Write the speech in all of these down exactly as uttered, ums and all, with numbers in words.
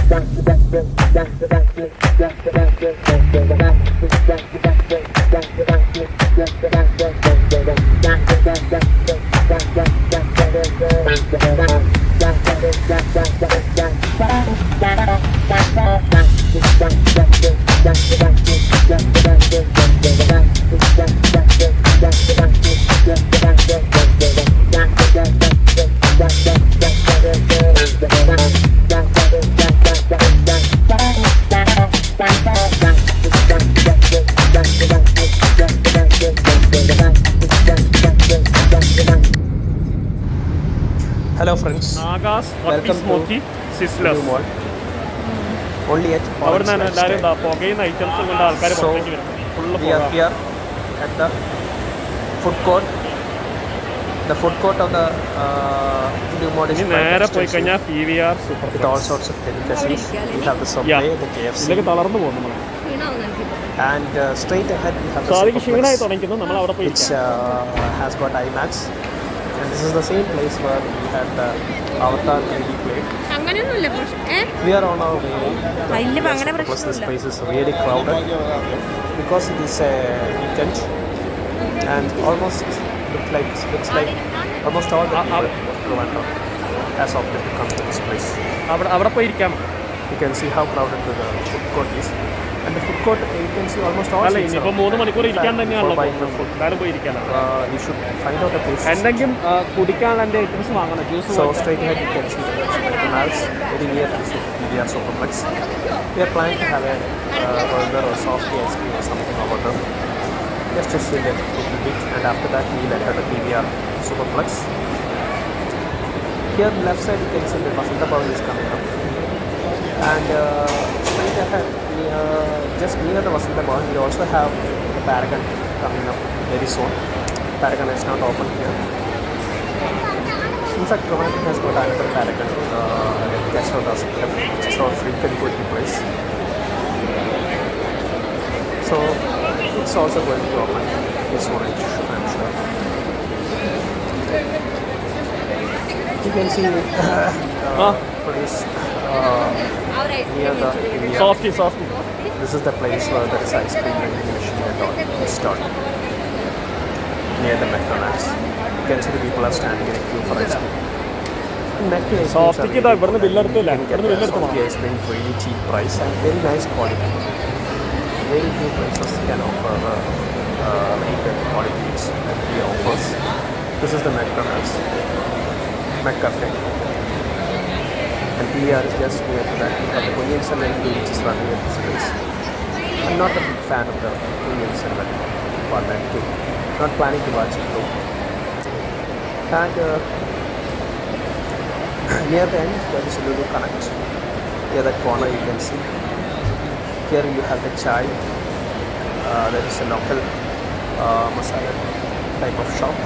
Hello friends, Nagas, welcome smoky, to mall. Only at orange.livestyle. So we are here at the food court. The food court of the uh, new mall is quite extensive with all sorts of delicacies. We have the Subway, yeah. The K F C, and uh, straight ahead we have the Superplex, which uh, has got IMAX. And this is the same place where we had the Avatar three D play. We are on our way. Plus this place is really crowded because it is a weekend and almost looks like looks like almost all the people of trivandrum has opted to come to this place. You can see how crowded the food court is. And the food court, you can see almost all seats are open. For buying the food, uh, you should find out a place. So straight ahead you can see the McDonald's very near to the P V R Superplex. We are planning to have a uh, burger or soft ice cream or something over there. Just to chill a little bit, and after that we will enter the P V R Superplex. Here on the left side you can see the Vasanta Bhavan is coming up. And uh, straight ahead, uh, just near the Vasanta Bhavan, we also have the Paragon coming up very soon. Paragon is not open here. In fact, Trivandrum has got another Paragon, uh, Gastrodas, which is our frequent going place. So it's also going to open this one, I'm sure. You can see uh, uh, police. Uh, near the area. Softy, softy. This is the place where there is ice cream vending machine and all installed near the McDonald's. You can see the people are standing in a queue for ice cream. Softy ice cream are really, you can get the softy ice cream for really cheap price and very nice quality. Very few places can offer uh, uh, very good qualities and he offers. This is the McDonald's McCafe. And P V R is just near to that. We have the Korean cinema which is running at this place. I'm not a big fan of the Korean cinema format too. Not planning to watch it though. And uh, near the end there is a Lulu Connect. Near that corner you can see. Here you have the chai. Uh, there is a local uh, masala type of shop.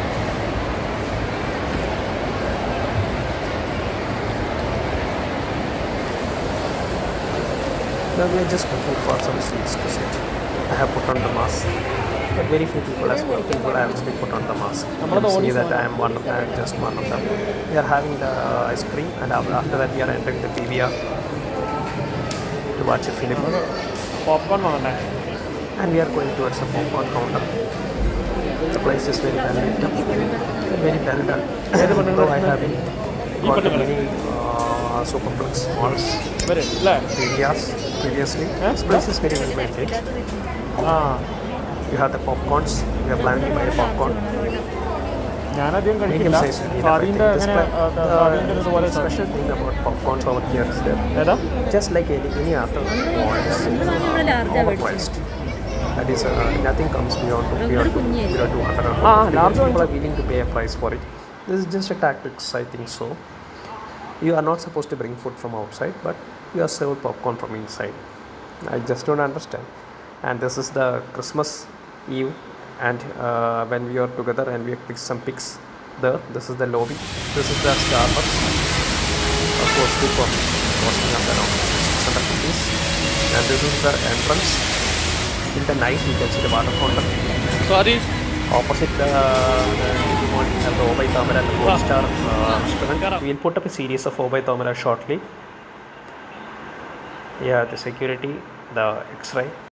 Now we are just looking for some seats to sit. I have put on the mask, but very few people as well. People have actually put on the mask. You can see that I am one of them, just one of them. We are having the ice cream, and after that we are entering the P V R to watch a film. Popcorn, and we are going towards the popcorn counter. The place is very well lit up, very well done. Though I have been got many uh, Superplex malls areas previously. This place is very well maintained. Ah, you have the popcorns. We are planning to buy a popcorn. Medium size will be enough. This uh, the special thing about popcorns over here is that just like any, any other malls, uh, overpriced. That is, uh, nothing comes beyond beyond two hundred. Ah, people are willing to pay a price for it. This is just a tactics, I think so. You are not supposed to bring food from outside, but you are served popcorn from inside. I just don't understand. And this is the Christmas Eve, and uh, when we are together and we click some pics there. This is the lobby. This is the Starbucks. Of course, people costing us around six hundred rupees. And this is the entrance. In the night, you can see the water fountain. Sorry. Opposite the, the one have the Obai Tamara and the four star uh, restaurant. We will put up a series of Obai Tamara shortly. Yeah, the security, the X-ray.